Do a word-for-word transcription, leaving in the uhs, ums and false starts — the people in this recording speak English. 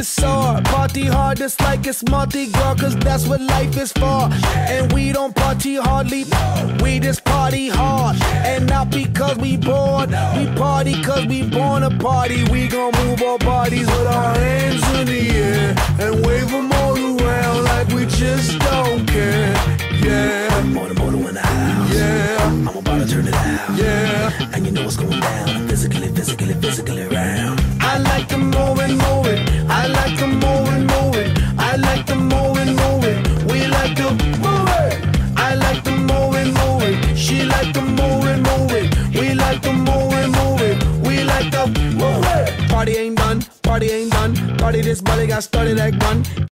to soar. Party hard just like it's Mardi Gras, cause that's what life is for. And we don't party hardly, we just party hard. And not because we bored, we party cause we born to party. We gon' move our bodies with our hands in the air and wave them all around like we just don't care. Yeah, More than motor in the house. yeah, I'm about to turn it out. yeah. And you know what's going down. Physically, physically, physically round. I like to move and move it. I like to move and move it. I like to move and move it. We like to move it. I like to move and move it. She like to move and move it. We like to move and move it. We like to move it. Party ain't done. Party ain't done. Party this body got started at one.